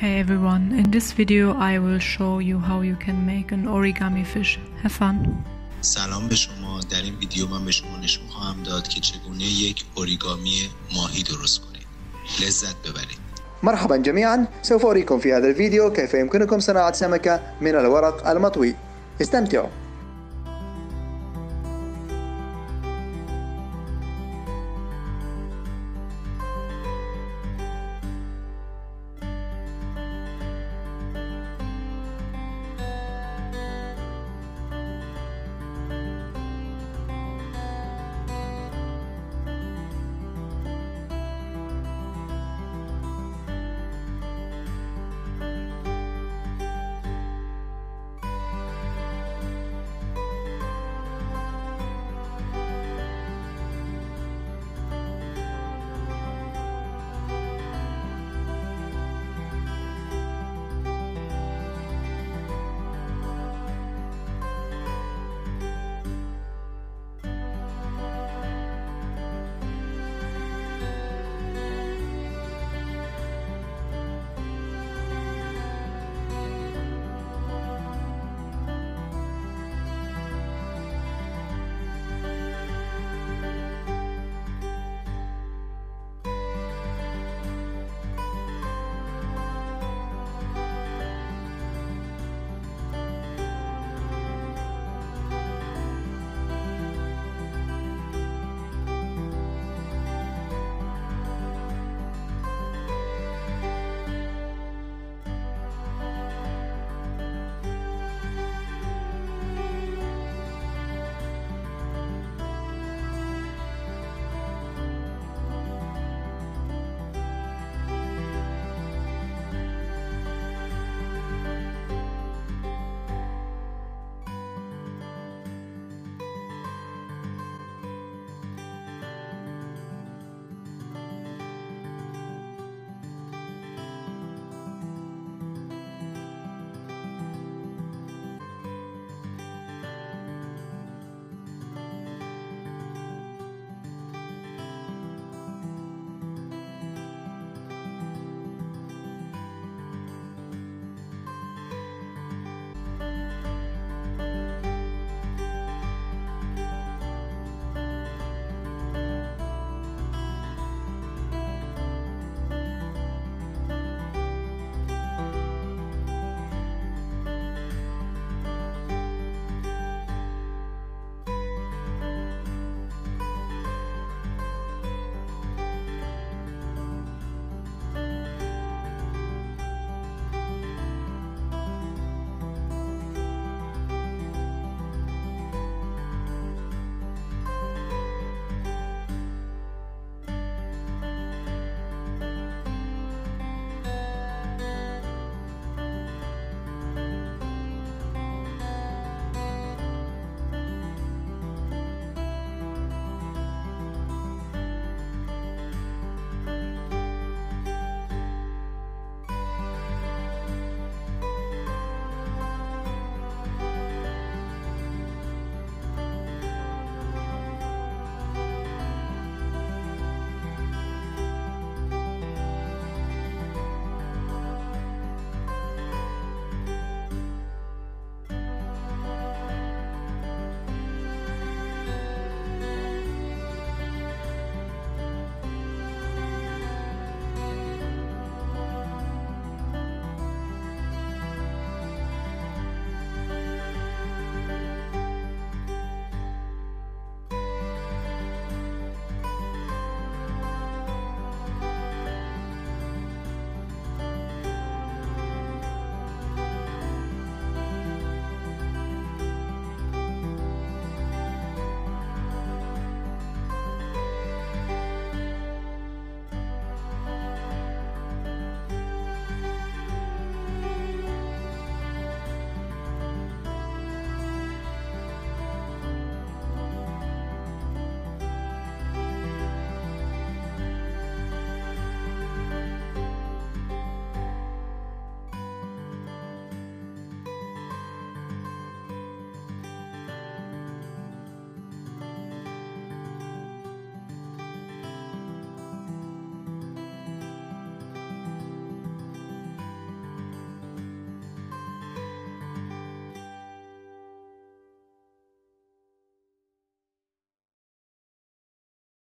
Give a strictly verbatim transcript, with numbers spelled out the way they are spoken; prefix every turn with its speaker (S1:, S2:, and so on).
S1: Hey everyone, in this video I will show you how you can make an origami fish. Have fun.
S2: سلام به شما. در این ویدیو من به شما نشون خواهم داد که چگونه یک اوریگامی ماهی درست کنید. لذت ببرید.
S3: مرحبا جميعا، سوف أريكم في هذا الفيديو كيف يمكنكم صناعة سمكة من الورق المطوي. استمتعوا.